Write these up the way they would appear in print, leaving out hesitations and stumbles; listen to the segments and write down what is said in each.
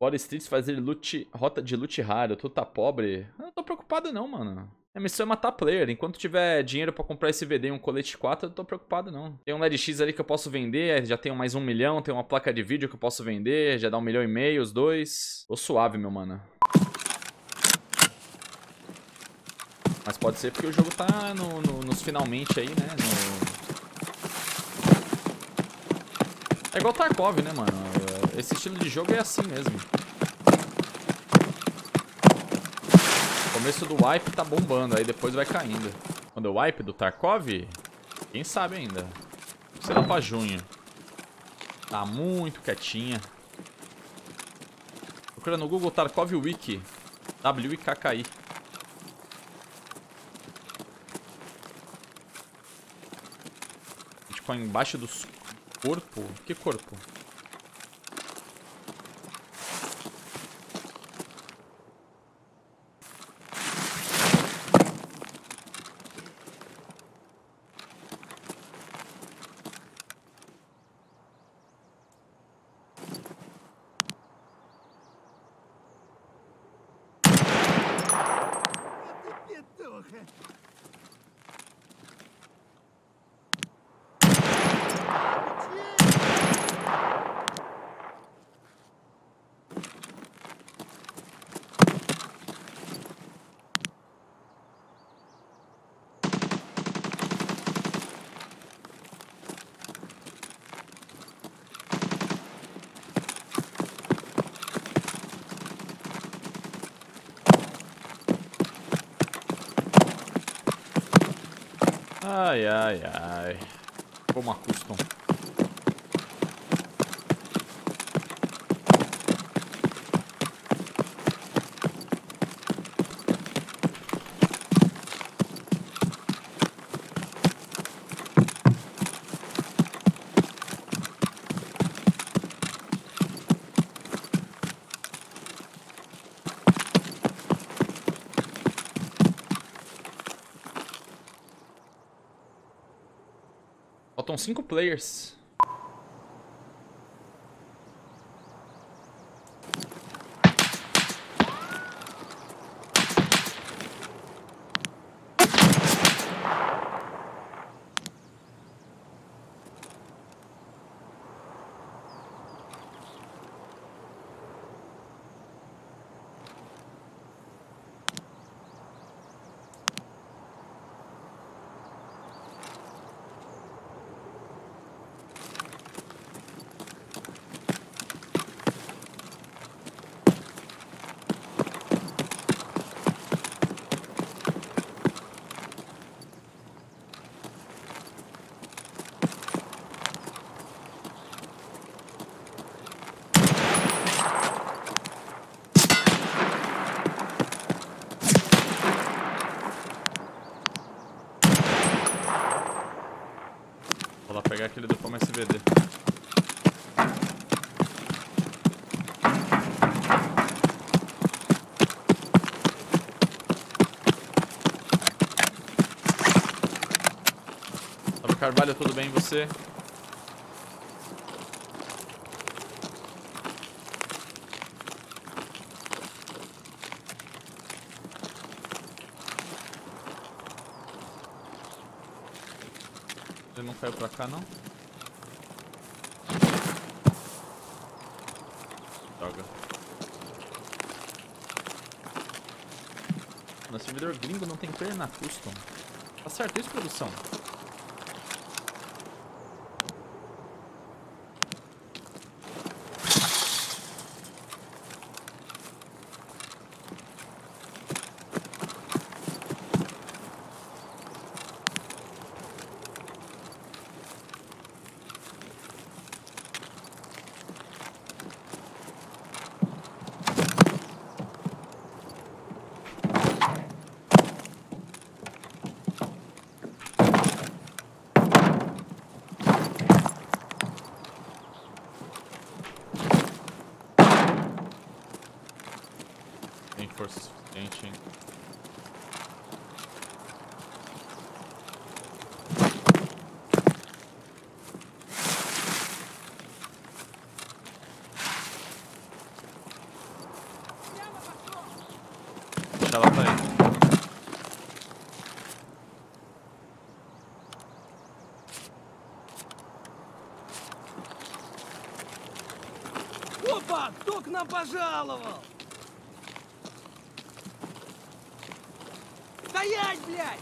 Bora Streets fazer rota de loot raro. Tu tá pobre? Eu não tô preocupado não, mano. A missão é matar player. Enquanto tiver dinheiro pra comprar esse VD e um colete 4, eu não tô preocupado não. Tem um LED X ali que eu posso vender. Já tenho mais 1 milhão. Tem uma placa de vídeo que eu posso vender. Já dá 1,5 milhão os dois. Tô suave, meu mano. Mas pode ser porque o jogo tá nos finalmente aí, né? É igual Tarkov, né, mano? Esse estilo de jogo é assim mesmo. O começo do wipe tá bombando, aí depois vai caindo. Quando é o wipe do Tarkov, quem sabe ainda. Sei lá pra junho. Tá muito quietinha. Procura no Google Tarkov Wiki. W-I-K-K-I. Bitcoin embaixo dos corpo? Que corpo? Ai, ai, ai. Como a custom. Faltam 5 players. Vou lá pegar aquele do Como SVD. Salve Carvalho, tudo bem e você? Ele não caiu pra cá, não? Droga. No servidor gringo não tem player na custom. Tá certo isso, produção? Tem força suficiente, hein? Ela tá aí. Опа! Кто к нам пожаловал? Стоять, блядь!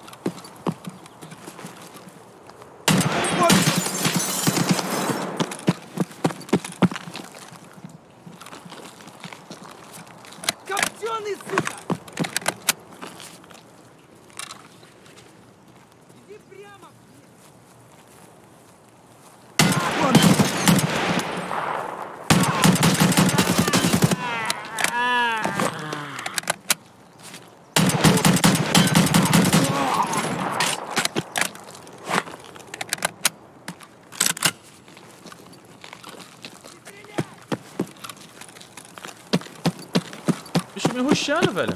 Копченый, сука! Иди прямо! Bicho me rushando, velho.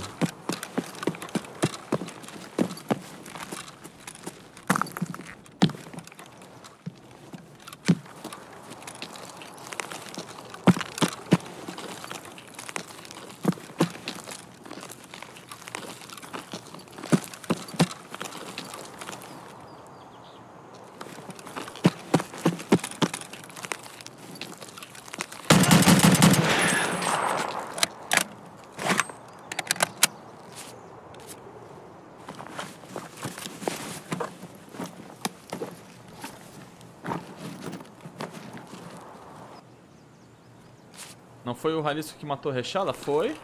Não foi o Ralisco que matou a Rechala? Foi.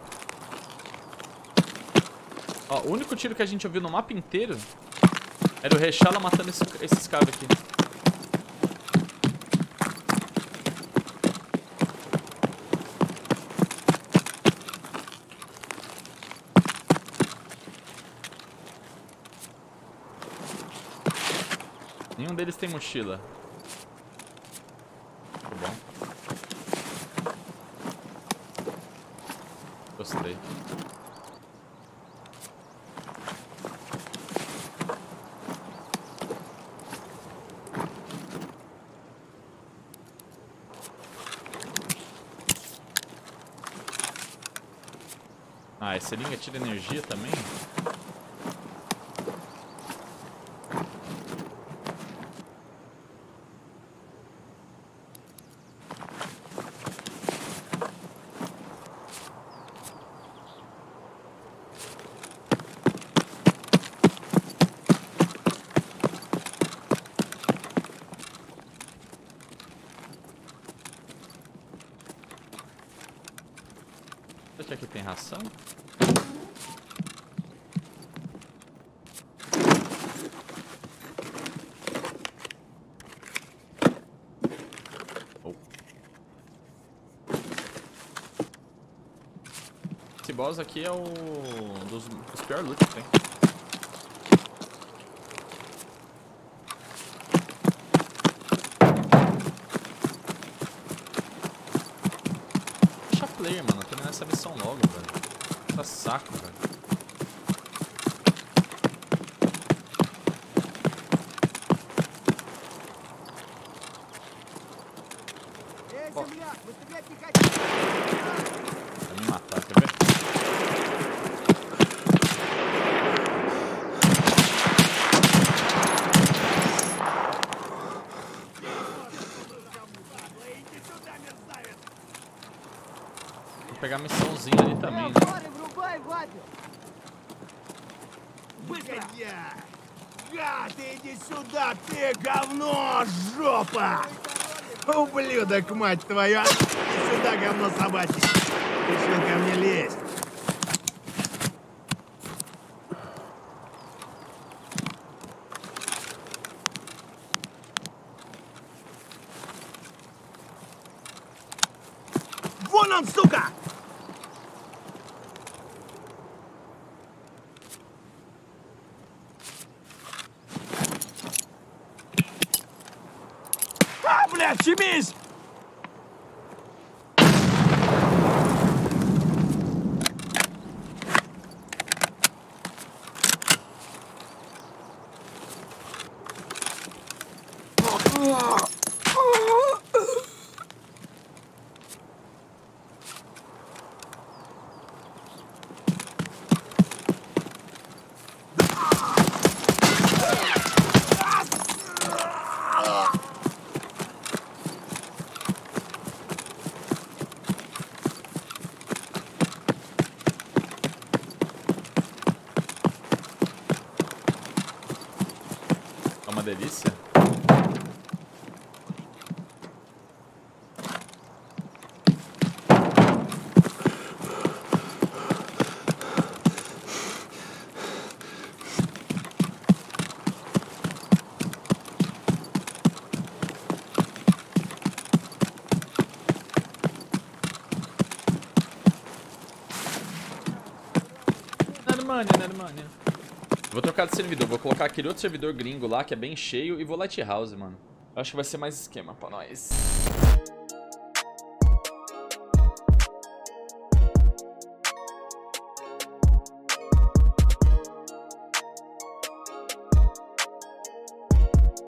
Ó, o único tiro que a gente ouviu no mapa inteiro era o Rechala matando esses caras aqui. Nenhum deles tem mochila. Tá bom. Gostei. Ah, esse seringa tira energia também? Será que aqui tem ração? Oh. Esse boss aqui é o dos piores loot que tem. Player, mano, terminar essa missão logo, velho. Tá saco, velho. Ó. Vai me matar, quer ver? Vou pegar a missãozinha ali também, né? Гад, иди сюда, ты говно, жопа! Ублюдок, мать твою! Иди сюда, говно собачье! Решил ко мне лезть! Вон он, сука! А, блядь, чемись! Nermânia. Vou trocar de servidor, vou colocar aquele outro servidor gringo lá, que é bem cheio, e vou Lighthouse, mano. Eu acho que vai ser mais esquema pra nós.